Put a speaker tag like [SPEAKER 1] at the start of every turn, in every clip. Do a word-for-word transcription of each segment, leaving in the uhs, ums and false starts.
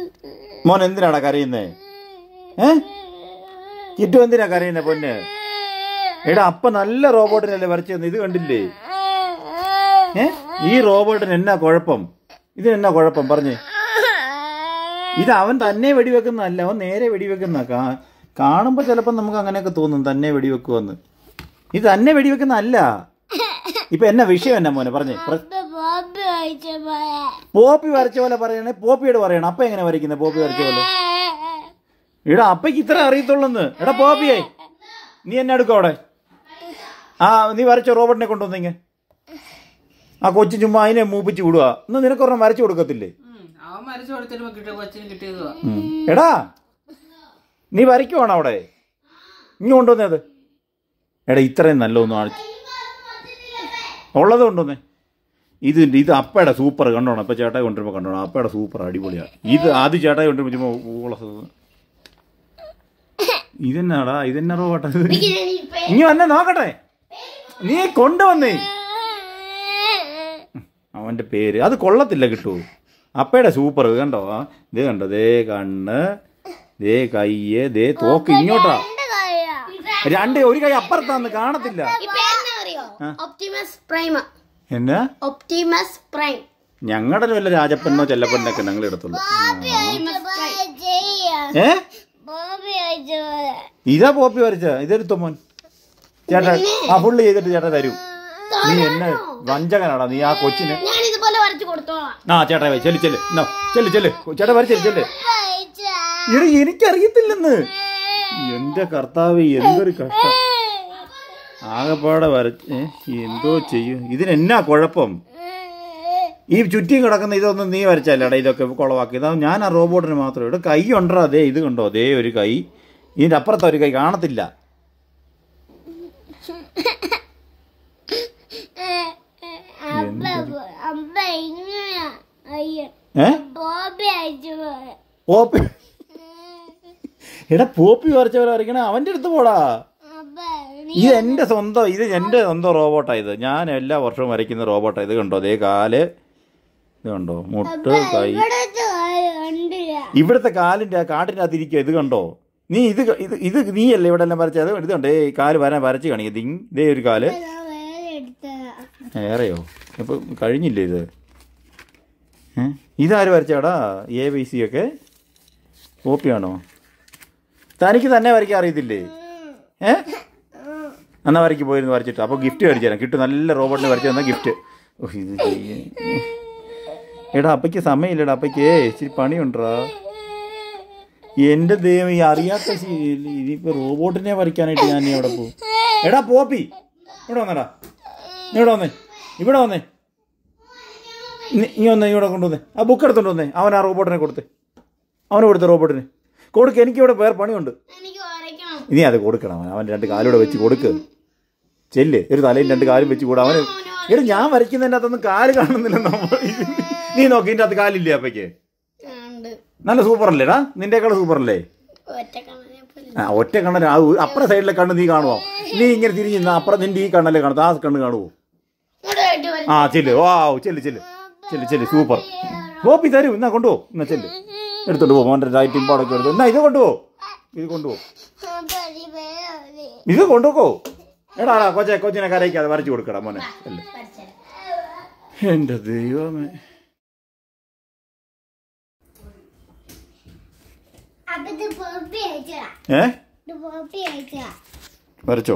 [SPEAKER 1] മോൻ എന്തിനാടാ കരയുന്നേ? ഏ കിട്ടു എന്തിനാ കരയുന്നേ പൊന്ന്? എടാ അപ്പ നല്ല റോബോട്ടിനല്ലേ വരച്ചെന്ന്, ഇത് കണ്ടില്ലേ? ഏ ഈ റോബോട്ടിന് എന്നാ കുഴപ്പം? ഇതിന് എന്നാ കുഴപ്പം പറഞ്ഞേ? ഇത് അവൻ തന്നെ വെടിവെക്കുന്നതല്ല, അവൻ നേരെ വെടിവെക്കുന്ന. കാണുമ്പോൾ ചിലപ്പോൾ നമുക്ക് അങ്ങനെയൊക്കെ തോന്നും തന്നെ വെടിവെക്കുമെന്ന്. ഇത് തന്നെ വെടിവെക്കുന്നതല്ല. ഇപ്പൊ എന്നാ വിഷയം എന്നാ മോനെ പറഞ്ഞേ? പോപ്പി വരച്ച പോലെ പറയണേ. പോപ്പിയോട് പറയണം. അപ്പ എങ്ങനെ വരയ്ക്കുന്നത് പോപ്പി വരച്ച പോലെ? എടാ അപ്പയ്ക്ക് ഇത്ര അറിയത്തുള്ളന്ന്. എടാ പോപ്പിയേ, നീ എന്നെ എടുക്കും അവിടെ. ആ നീ വരച്ച റോബോട്ടിനെ കൊണ്ടുവന്നിങ്ങ. ആ കൊച്ചു ചുമ്മാ അതിനെ മൂപ്പിച്ച് വിടുക. ഇന്ന് നിനക്കൊരെണ്ണം വരച്ചു കൊടുക്കത്തില്ലേ? എടാ നീ വരയ്ക്കുവാണോ അവിടെ? ഇനി കൊണ്ടുവന്നത്? എടാ ഇത്രയും നല്ലതൊന്നും ആഴ്ച ഉള്ളത് കൊണ്ടുവന്നേ. ഇത് ഇത് അപ്പയുടെ സൂപ്പർ കണ്ടോണം. ഇപ്പം ചേട്ടായി കൊണ്ടുവരുമ്പോൾ കണ്ടോണം. അപ്പയുടെ സൂപ്പർ അടിപൊളിയാണ്. ഇത് ആദ്യം ചേട്ടായി കൊണ്ടുവരുമ്പോൾ ചുമ്മാ ഇതെന്നാടാ? ഇതെന്നാ റോബോട്ടാ? ഇനി വന്നെ നോക്കട്ടെ. നീ കൊണ്ടുവന്നേ. അവൻ്റെ പേര് അത് കൊള്ളത്തില്ല. കിട്ടൂ അപ്പയുടെ സൂപ്പർ കണ്ടോ? ദേ കണ്ടോ? ദേ കണ്ണ്, ദേ കയ്യ്, ദേ തോക്ക്. ഇങ്ങോട്ടാ രണ്ട്. ഒരു കൈ അപ്പുറത്താന്ന് കാണത്തില്ല. എന്നാ ഞങ്ങളുടെ വല്ല രാജപ്പനോ ചെല്ലപ്പനൊക്കെ ഞങ്ങൾ എടുത്തുള്ളൂ. ഏ ഇതാ പോപ്പി വരച്ച. ഇതെടുത്തോ മോൻ. ചേട്ടാ ആ ഫുള്ള് ചെയ്തിട്ട് ചേട്ടാ തരൂ. നീ എന്നെ വഞ്ചകനാടാ നീ. ആ കൊച്ചിന് ആ ചേട്ടാ ചെല്ലു ചെല്ലു ചെല്ലു ചെല്ലു ചേട്ടാ വരച്ചെല്ലു ചെല്ലു. ഇവിടെ എനിക്കറിയത്തില്ലെന്ന്. എന്റെ കർത്താവ് എന്തൊരു കഷ്ടം. ആകെപ്പാടെ വരച്ച് എന്തോ ചെയ്യും. ഇതിനെന്നാ കുഴപ്പം? ഈ ചുറ്റിയും കിടക്കുന്ന ഇതൊന്നും നീ വരച്ചല്ലേടാ ഇതൊക്കെ കുളവാക്കി. ഇതാ ഞാൻ ആ റോബോട്ടിന് മാത്രം. ഇവിടെ കൈ ഉണ്ടോ? അതേ ഇത് കണ്ടോ? അതേ ഒരു കൈ. ഇതിൻ്റെ അപ്പുറത്തെ ഒരു കൈ കാണത്തില്ല. പോപ്പി എടാ പോപ്പി വരച്ചവരെ വരയ്ക്കണേ. അവൻ്റെ അടുത്ത് പോടാ. ഇത് എൻ്റെ സ്വന്തം ഇത് എൻ്റെ സ്വന്തം റോബോട്ടാ ഇത്. ഞാൻ എല്ലാ വർഷവും വരയ്ക്കുന്ന റോബോട്ടാ. ഇത് കണ്ടോ? അതേ കാല്. ഇത് കണ്ടോ? മുട്ട്, കൈ. ഇവിടുത്തെ കാലിൻ്റെ ആ കാട്ടിൻ്റെ അകത്ത് ഇരിക്കുക. ഇത് കണ്ടോ? നീ ഇത് ഇത് ഇത് നീയല്ലേ ഇവിടെ എല്ലാം വരച്ചത്? ഇത് കണ്ടോ? ഈ കാല് വരാൻ വരച്ച് കാണിക്കും. ഇതേ ഒരു കാല്. ഏറെയോ ഇപ്പം കഴിഞ്ഞില്ലേ ഇത്? ഇതാര് വരച്ചാടാ? എ ബി സി ഒക്കെ കോപ്പിയാണോ? തനിക്ക് തന്നെ വരയ്ക്കാൻ അറിയത്തില്ലേ? ഏ എന്നാ വരയ്ക്ക് പോയിരുന്നു വരച്ചിട്ട്. അപ്പോൾ ഗിഫ്റ്റ് മേടിച്ചു തരാം. കിട്ടും. നല്ല റോബോട്ടിനെ വരച്ചു തന്നാൽ ഗിഫ്റ്റ്. ഓ ഇത് എടാ അപ്പയ്ക്ക് സമയമില്ലടാ. അപ്പയ്ക്ക് ഇച്ചിരി പണിയുണ്ടാ. എൻ്റെ ദൈവം ഈ അറിയാത്ത ഇനിയിപ്പോൾ റോബോട്ടിനെ വരയ്ക്കാനായിട്ട് ഞാൻ നീ അവിടെ പോകും. എടാ പോപ്പി ഇവിടെ വന്നടാ. ഇവിടെ വന്നേ. ഇവിടെ വന്നേ. ഇനി വന്നേ. ഇവിടെ കൊണ്ടുവന്നേ. ആ ബുക്ക് എടുത്തോണ്ട് വന്നേ. അവൻ ആ റോബോട്ടിനെ കൊടുത്തേ. അവന് കൊടുത്ത റോബോട്ടിന് കൊടുക്ക. എനിക്കിവിടെ വേറെ പണിയുണ്ട്. ഇനി അത് കൊടുക്കണം. അവൻ രണ്ട് കാലൂടെ വെച്ച് കൊടുക്ക്. ചെല്ല്. ഒരു തലയും രണ്ട് കാലും വെച്ച് കൂടാ. അവന് എടാ ഞാൻ വരയ്ക്കുന്നതിൻ്റെ അകത്തൊന്നും കാല് കാണുന്നില്ല. നമ്മൾ നീ നോക്കി ഇതിൻ്റെ അകത്ത് കാലില്ലേ അപ്പയ്ക്ക്? നല്ല സൂപ്പറല്ലേടാ? നിന്റെക്കാളും സൂപ്പറല്ലേ? ആ ഒറ്റ കണ്ണൻ. അപ്പുറ സൈഡിലെ കണ്ണ് നീ കാണുമോ? നീ ഇങ്ങനെ തിരിഞ്ഞ് അപ്പുറം നിന്റെ ഈ കണ്ണല്ലേ കാണും. ആ കണ്ണ് കാണുമോ? ആ ചെല്ല്. ഓ ചെല്ല് ചെല്ല് ചെല്ല് ചെല്ല്. സൂപ്പർ. കോപ്പി തരൂ. എന്നാ കൊണ്ടുപോ. എന്നാ ചെല്ല്. എടുത്തോണ്ട് പോ. മോൻ്റെ റൈറ്റിംഗ് പാടൊക്കെ എടുത്തു. എന്നാ ഇത് കൊണ്ടുപോ. ഇത് കൊണ്ടുപോ. ഇത് കൊണ്ടുപോക്കോ. എടാ കൊച്ചെ കൊച്ചിനെ കരയിക്കാതെ വരച്ചു കൊടുക്കടാ മോനെ. അല്ലേ എൻ്റെ ദൈവമേ. ഏ വരച്ചോ?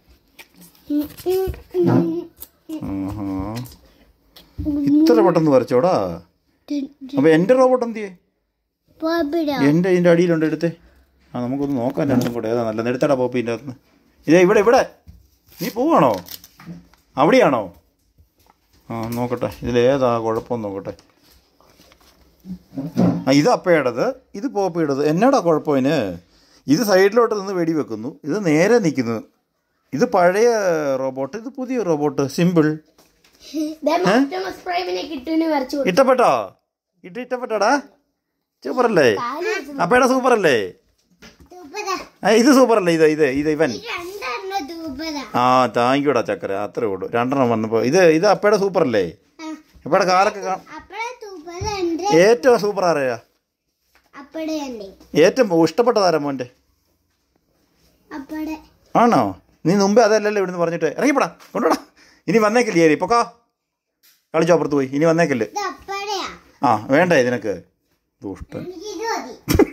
[SPEAKER 1] ഇത്ര പെട്ടെന്ന് വരച്ചോടാ. അപ്പൊ എന്റെ റോബോട്ട് എന്തിയേ? എന്റെ ഇതിന്റെ അടിയിലുണ്ട്. എടുത്തേ. ആ നമുക്കൊന്ന് നോക്കാൻ രണ്ടും കൂടെ ഏതാ നല്ലത്. എടുത്തടാ പോപ്പിൻ്റെ അകത്ത്. ഇതേ ഇവിടെ ഇവിടെ. നീ പോവാണോ? അവിടെയാണോ? ആ നോക്കട്ടെ. ഇതിലേതാ കുഴപ്പമെന്ന് നോക്കട്ടെ. ആ ഇത് അപ്പയുടേത്, ഇത് പോപ്പിയുടേത്. എന്നാടാ കുഴപ്പമിന്? ഇത് സൈഡിലോട്ട് നിന്ന് വെടി വെക്കുന്നു. ഇത് നേരെ നിൽക്കുന്നു. ഇത് പഴയ റോബോട്ട്, ഇത് പുതിയ റോബോട്ട്. സിമ്പിൾ. ഇഷ്ടപ്പെട്ടോ? ഇട്ട് ഇഷ്ടപ്പെട്ടാടാ? സൂപ്പറല്ലേ? അപ്പയുടെ സൂപ്പറല്ലേ? ഇത് സൂപ്പറല്ലേ? ഇത് ഇത് ഇത് ഇവൻ. ആ താങ്ക് യൂടാ ചക്കര. അത്രേ ഉള്ളൂ. രണ്ടെണ്ണം വന്നപ്പോൾ. ഇത് ഇത് അപ്പയുടെ സൂപ്പറല്ലേ? അപ്പയുടെ കാലൊക്കെ ഏറ്റവും സൂപ്പർ ആരെയാ? ഏറ്റവും ഇഷ്ടപ്പെട്ടതാരാ മോൻ്റെ? ആണോ? നീ മുമ്പേ അതല്ലല്ലോ ഇവിടുന്ന് പറഞ്ഞിട്ട് ഇറങ്ങിപ്പോടാ, കൊണ്ടുപോടാ. ഇനി വന്നേക്കില്ലേ പൊക്കാ, കളിച്ചോ അപ്പുറത്ത് പോയി. ഇനി വന്നേക്കല്ലേ. ആ വേണ്ട ഇതിനൊക്കെ ദുഷ്ടൻ.